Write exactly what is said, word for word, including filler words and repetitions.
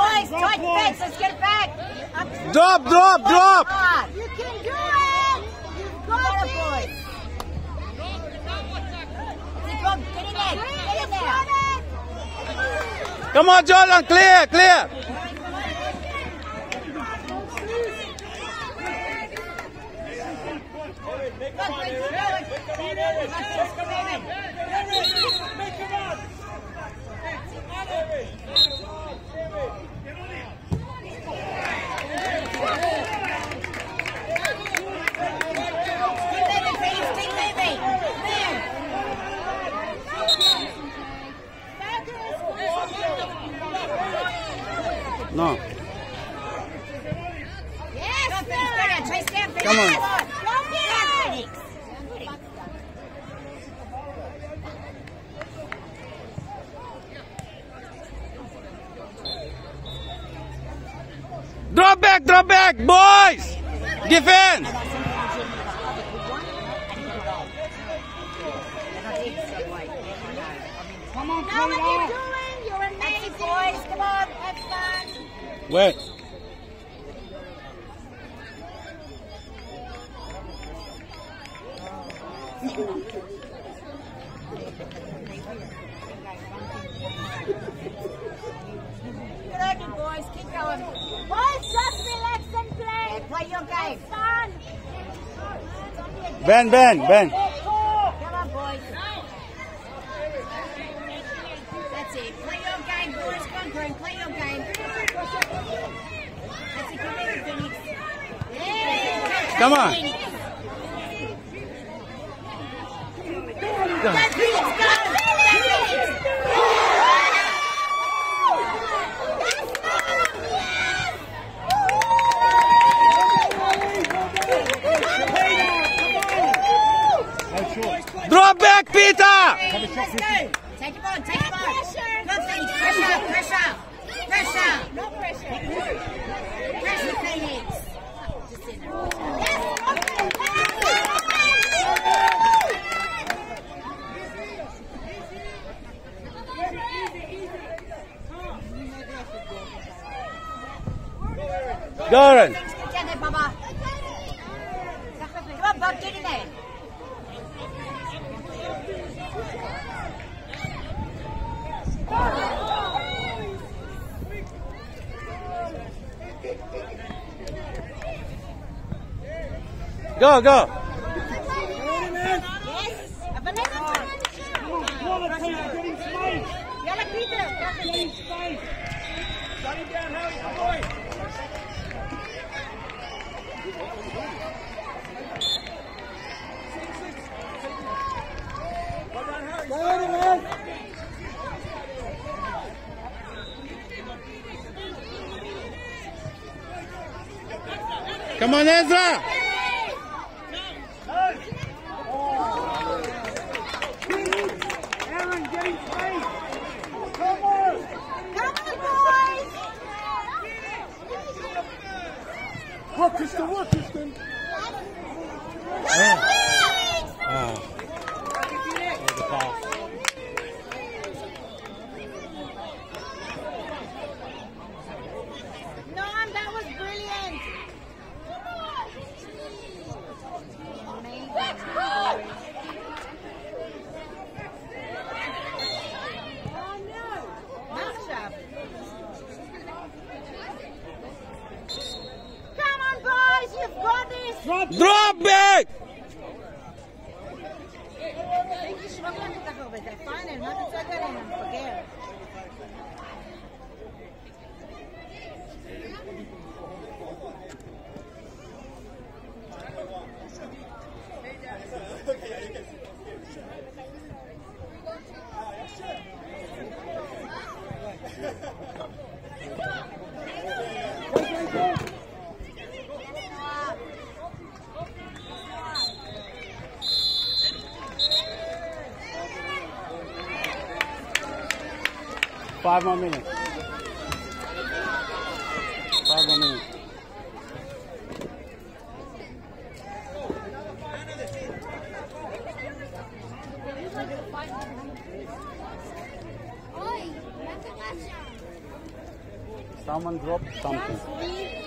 boys. Tight defense. Let's get it back. Drop, drop, drop. You can do it. You've got it, boys. Get in there. Get in there. Come on, Jordan. Clear, clear. No. Yes, Chase down. Come on. Drop back, drop back, boys! Defense! Come on, know what you're doing. You're amazing, boys. Come on, have fun. Wait. Good on you, boys. Keep going. Boys, just relax and play. And play your game. Have fun. Ben, Ben, Ben. Come on, boys. That's it. Play your game, boys. Come on, Green. Play your game. That's it. Come here, Phoenix. Yeah. Come on. Go, Phoenix. Go. Go, Phoenix. Drop back, Peter! Let's go. Take him on, take him on. Go, Phoenix. Pressure, pressure. Pressure. No pressure. Pressure, Phoenix. Just in there. Yes, Goran. Get down there, Bubba. Come on, Bob, get in there. Go, go. Yes. I believe it. Yalla, Peter. Shut him down, Harry. Boy. Well done, Harry. Go on, man. Come on, Ezra. Aaron, get him space. Come on, boys. Work, Kristen, work, Kristen. Oh. Norm, that was brilliant. Amazing. Oh no. Marsha. Come on, boys, you've got this. Drop back! Видишь, вот так вот такого, это файно, надо загарать нам, поговорить. Five more minutes. Five more minutes. Someone dropped something. Just leave